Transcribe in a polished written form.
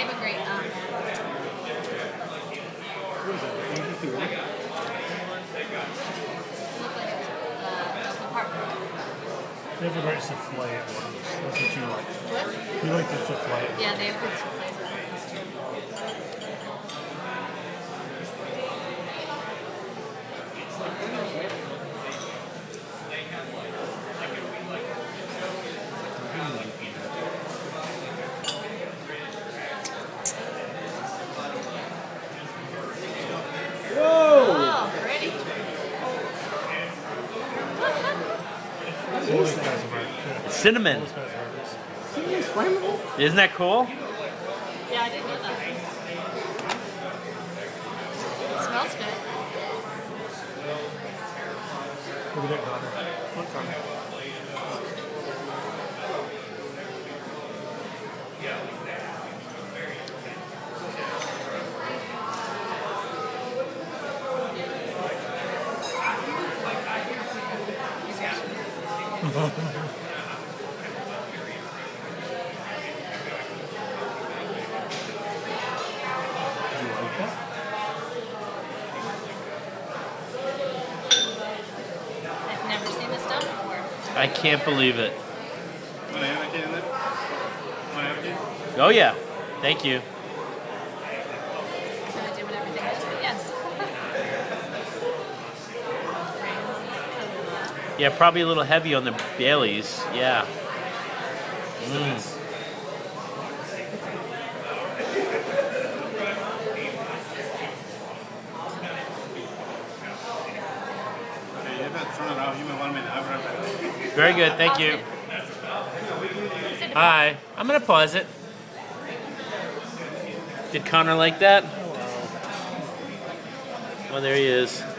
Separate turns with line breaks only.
have a great
What is that? 83?
look like it's apartment.
They have a great souffle at once. That's what you like.
What?
You like the souffle.
Yeah, they have good souffles at Orton's too. Oh, pretty.
All these guys are very good.
Cinnamon.
All these guys are very good.
It's flammable?
Isn't that cool?
Yeah, I didn't know that. It smells good.
Look at that, Connor. Look, Connor. You like that?
I've never seen this done before.
I can't believe it.
Want to have a kid in there? Want to have a kid?
Oh yeah. Thank you.
I'm gonna do what everything is, but yes.
Yeah, probably a little heavy on the Baileys. Yeah. Mm.
Okay, you have to turn it off. You may want me to have it right back.
Very good. Thank you. Hi. I'm gonna pause it. Did Connor like that? Oh, there he is.